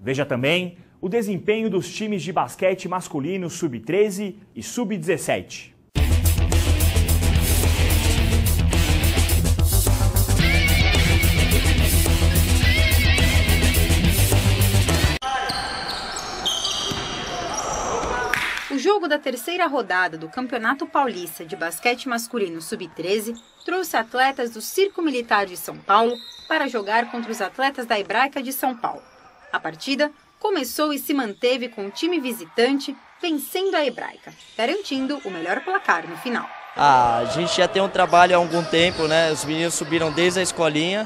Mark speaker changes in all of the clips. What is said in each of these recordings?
Speaker 1: Veja também o desempenho dos times de basquete masculino sub-13 e sub-17.
Speaker 2: O jogo da terceira rodada do Campeonato Paulista de Basquete Masculino Sub-13 trouxe atletas do Circo Militar de São Paulo para jogar contra os atletas da Hebraica de São Paulo. A partida começou e se manteve com o time visitante vencendo a Hebraica, garantindo o melhor placar no final.
Speaker 3: A gente já tem um trabalho há algum tempo, né? Os meninos subiram desde a escolinha.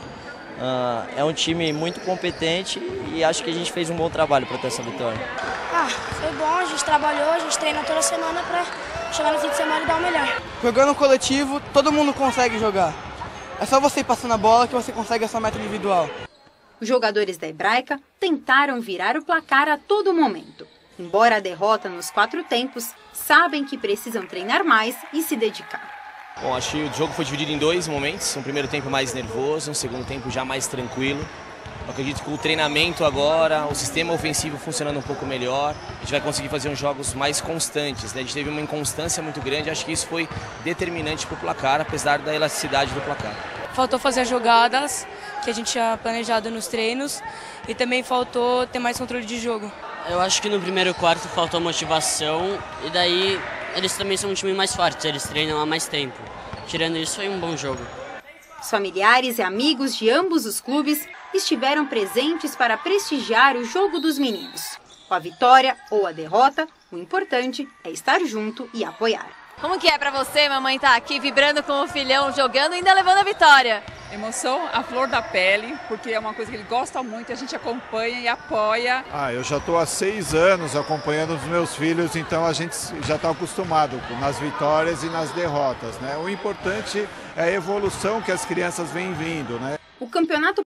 Speaker 3: É um time muito competente e acho que a gente fez um bom trabalho para ter essa vitória.
Speaker 4: Foi bom, a gente trabalhou, a gente treina toda semana para chegar no fim de semana e dar o melhor.
Speaker 5: Jogando coletivo, todo mundo consegue jogar. É só você ir passando a bola que você consegue essa meta individual.
Speaker 2: Os jogadores da Hebraica tentaram virar o placar a todo momento. Embora a derrota nos 4 tempos, sabem que precisam treinar mais e se dedicar.
Speaker 6: Bom, acho que o jogo foi dividido em 2 momentos, um primeiro tempo mais nervoso, um segundo tempo já mais tranquilo. Eu acredito que o treinamento agora, o sistema ofensivo funcionando um pouco melhor, a gente vai conseguir fazer uns jogos mais constantes, né? A gente teve uma inconstância muito grande, acho que isso foi determinante para o placar, apesar da elasticidade do placar.
Speaker 7: Faltou fazer as jogadas que a gente tinha planejado nos treinos e também faltou ter mais controle de jogo.
Speaker 8: Eu acho que no primeiro quarto faltou motivação e daí eles também são um time mais forte, eles treinam há mais tempo. Tirando isso, foi um bom jogo.
Speaker 2: Os familiares e amigos de ambos os clubes estiveram presentes para prestigiar o jogo dos meninos. Com a vitória ou a derrota, o importante é estar junto e apoiar.
Speaker 9: Como que é pra você, mamãe, estar aqui vibrando com o filhão, jogando e ainda levando a vitória?
Speaker 10: Emoção à flor da pele, porque é uma coisa que ele gosta muito, a gente acompanha e apoia.
Speaker 11: Eu já estou há 6 anos acompanhando os meus filhos, então a gente já está acostumado nas vitórias e nas derrotas, né? O importante é a evolução que as crianças vêm vindo, né?
Speaker 2: O Campeonato